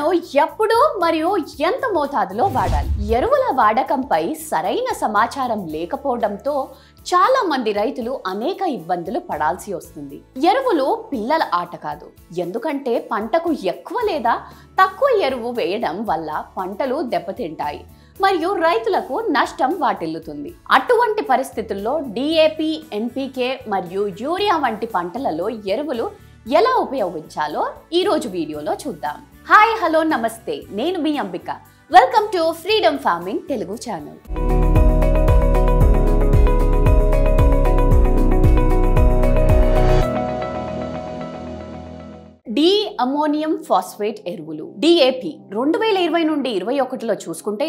ఎరువులను ఎప్పుడు మరియు ఎంత మోతాదులో వాడాలి? ఎరువుల వాడకంపై సరైన సమాచారం లేకపోవడంతో చాలా మంది రైతులు అనేక ఇబ్బందులు పడాల్సి వస్తుంది. ఎరువులు పిల్లల ఆట కాదు. ఎందుకంటే పంటకు ఎక్కువ లేదా తక్కువ ఎరువు వేయడం వల్ల పంటలు దెబ్బతింటాయి మరియు రైతులకు నష్టం వాటిల్లుతుంది. అటువంటి పరిస్థితుల్లో డిఏపి, ఎన్పికే మరియు యూరియా వంటి పంటలలో ఎరువులు ఎలా ఉపయోగించాలో ఈ రోజు వీడియోలో చూద్దాం. హాయ్, హలో, నమస్తే. నేను మీ Ambika. Welcome to freedom farming Telugu channel. Ammonium phosphate ఎరువులు డిఏపి 2020 నుండి 2021లో చూసుకుంటే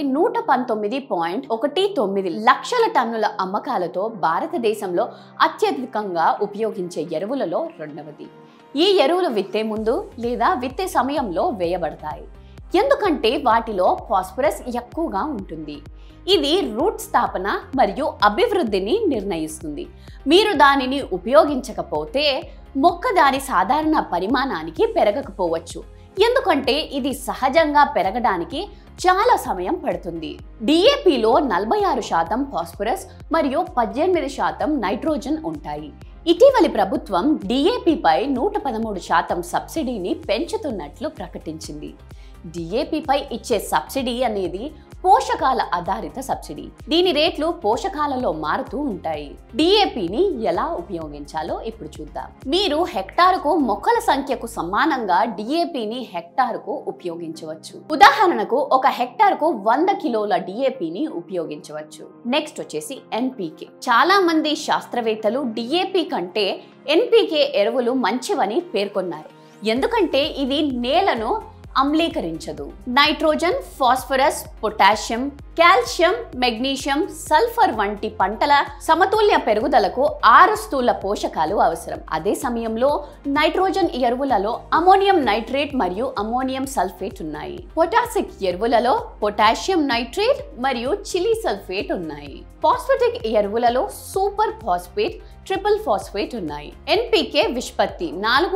119.19 లక్షల టన్నుల అమ్మకాలతో భారతదేశంలో అత్యధికంగా ఉపయోగించే ఎరువులలో రెండవది. ఈ ఎరువులు విత్తే ముందు లేదా విత్తే సమయంలో వేయబడతాయి, ఎందుకంటే వాటిలో ఫాస్ఫరస్ ఎక్కువగా ఉంటుంది. ఇది రూట్ స్థాపన మరియు అభివృద్ధిని నిర్ణయిస్తుంది. మీరు దానిని ఉపయోగించకపోతే మొక్క దాని సాధారణ పరిమాణానికి పెరగకపోవచ్చు, ఎందుకంటే ఇది సహజంగా పెరగడానికి చాలా సమయం పడుతుంది. డిఏపిలో 46% ఫాస్ఫరస్ మరియు 18% నైట్రోజన్ ఉంటాయి. ఇటీవలి ప్రభుత్వం డిఏపిపై 113% సబ్సిడీని పెంచుతున్నట్లు ప్రకటించింది. డిఏపిపై ఇచ్చే సబ్సిడీ అనేది పోషకాల ఆధారిత సబ్సిడీ. దీని రేట్లు పోషకాలలో మారుతూ ఉంటాయి. డిఏపిని ఎలా ఉపయోగించాలో ఇప్పుడు చూద్దాం. మీరు హెక్టారుకు మొక్కల సంఖ్యకు సమానంగా డిఏపిని హెక్టారుకు ఉపయోగించవచ్చు. ఉదాహరణకు ఒక హెక్టారుకు 100 కిలోల డిఏపిని ఉపయోగించవచ్చు. నెక్స్ట్ వచ్చేసి ఎన్పికే. చాలా మంది శాస్త్రవేత్తలు డిఏపి కంటే ఎన్పికే ఎరువులు మంచివని పేర్కొన్నారు, ఎందుకంటే ఇది నేలను అమ్లీకరించదు. Nitrogen, phosphorus, potassium, calcium, magnesium, sulphur వంటి పంటల సమతుల్య పెరుగుదలకు 6 స్థూల పోషకాలు అవసరం. అదే సమయంలో నైట్రోజన్ ఎరువులలో అమోనియం నైట్రేట్ మరియు అమోనియం సల్ఫేట్ ఉన్నాయి. పొటాసిక్ ఎరువులలో పొటాషియం నైట్రేట్ మరియు చిలీ సల్ఫేట్ ఉన్నాయి. ఫాస్ఫేటిక్ ఎరువులలో సూపర్ ఫాస్ఫేట్, ట్రిపుల్ ఫాస్ఫేట్ ఉన్నాయి. ఎన్పికే నిష్పత్తి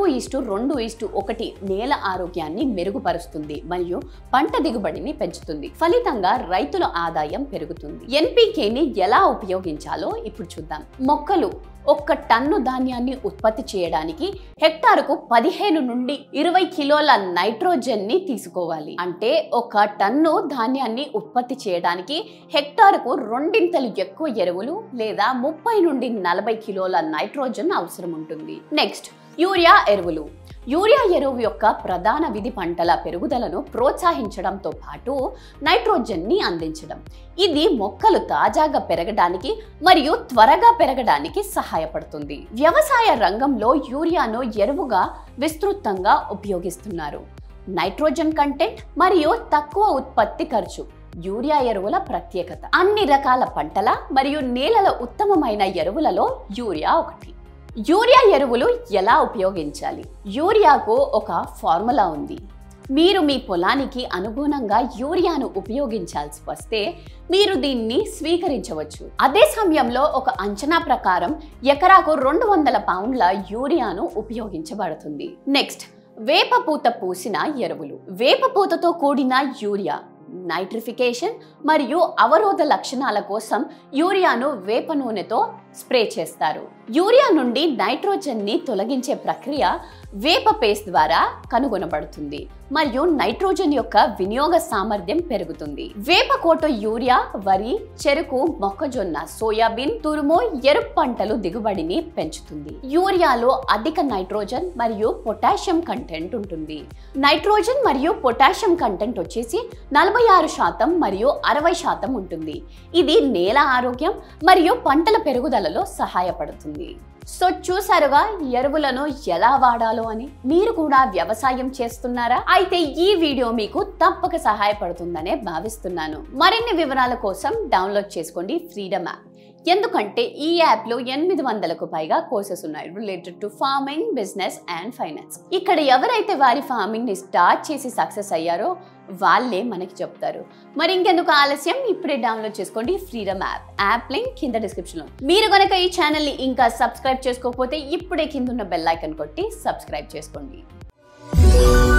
4:2:1 నేల ఆరోగ్యాన్ని మెరుగుపరుస్తుంది మరియు పంట దిగుబడిని పెంచుతుంది. ఫలితంగా రైతుల ఆదాయం పెరుగుతుంది. ఎన్పికేని ఎలా ఉపయోగించాలో ఇప్పుడు చూద్దాం. మొక్కలు 1 టన్ను ధాన్యాన్ని ఉత్పత్తి చేయడానికి హెక్టారుకు 15 నుండి 20 కిలోల నైట్రోజన్ ని తీసుకోవాలి. అంటే 1 టన్ను ధాన్యాన్ని ఉత్పత్తి చేయడానికి హెక్టారుకు 2 ఎక్కువ ఎరువులు లేదా 30 నుండి 40 కిలోల నైట్రోజన్ అవసరం ఉంటుంది. నెక్స్ట్, యూరియా ఎరువులు. యూరియా ఎరువు యొక్క ప్రధాన విధి పంటల పెరుగుదలను ప్రోత్సహించడంతో పాటు నైట్రోజన్ని అందించడం. ఇది మొక్కలు తాజాగా పెరగడానికి మరియు త్వరగా పెరగడానికి సహాయపడుతుంది. వ్యవసాయ రంగంలో యూరియాను ఎరువుగా విస్తృతంగా ఉపయోగిస్తున్నారు. నైట్రోజన్ కంటెంట్ మరియు తక్కువ ఉత్పత్తి ఖర్చు యూరియా ఎరువుల ప్రత్యేకత. అన్ని రకాల పంటల మరియు నేలల ఉత్తమమైన ఎరువులలో యూరియా ఒకటి. యూరియా ఎరువులు ఎలా ఉపయోగించాలి? యూరియాకు ఒక ఫార్ములా ఉంది. మీరు మీ పొలానికి అనుగుణంగా యూరియాను ఉపయోగించాల్సి వస్తే మీరు దీన్ని స్వీకరించవచ్చు. అదే సమయంలో ఒక అంచనా ప్రకారం ఎకరాకు 200 పౌండ్ల యూరియాను ఉపయోగించబడుతుంది. నెక్స్ట్, వేపపూత పూసిన ఎరువులు. వేపపూతతో కూడిన యూరియా నైట్రిఫికేషన్ మరియు అవరోధ లక్షణాల కోసం యూరియాను వేప నూనెతో స్ప్రే చేస్తారు. యూరియా నుండి నైట్రోజన్ ని తొలగించే ప్రక్రియ వేప పేస్ట్ ద్వారా కనుగొనబడుతుంది మరియు నైట్రోజన్ యొక్క వినియోగ సామర్థ్యం పెరుగుతుంది. వేప కోట యూరియా వరి, చెరుకు, మొక్కజొన్న, సోయాబీన్, తురుము, ఎరుపు పంటలు దిగుబడిని పెంచుతుంది. యూరియాలో అధిక నైట్రోజన్ మరియు పొటాషియం కంటెంట్ ఉంటుంది. నైట్రోజన్ మరియు పొటాషియం కంటెంట్ వచ్చేసి 46% మరియు 60% ఉంటుంది. ఇది నేల ఆరోగ్యం మరియు పంటల పెరుగుదలలో సహాయపడుతుంది. సో చూసారుగా ఎరువులను ఎలా వాడాలో అని. మీరు కూడా వ్యవసాయం చేస్తున్నారా? అయితే ఈ వీడియో మీకు తప్పక సహాయపడుతుందనే భావిస్తున్నాను. మరిన్ని వివరాల కోసం డౌన్లోడ్ చేసుకోండి ఫ్రీడమ్ యాప్. ఎందుకంటే ఈ యాప్ లో 800కు పైగా కోర్సెస్ ఉన్నాయి related to farming, business and finance. ఇక్కడ ఎవరైతే వారి ఫార్మింగ్ ని స్టార్ట్ చేసి సక్సెస్ అయ్యారో వాళ్ళే మనకి చెప్తారు. మరి ఇంకెందుకు ఆలస్యం, ఇప్పుడే డౌన్లోడ్ చేసుకోండి ఫ్రీడమ్ యాప్. యాప్ లింక్ కింద డిస్క్రిప్షన్ లో. మీరు గనక ఈ ఛానల్ ని ఇంకా సబ్స్క్రైబ్ చేసుకోకపోతే ఇప్పుడే కింద ఉన్న బెల్ ఐకాన్ కొట్టి సబ్స్క్రైబ్ చేసుకోండి.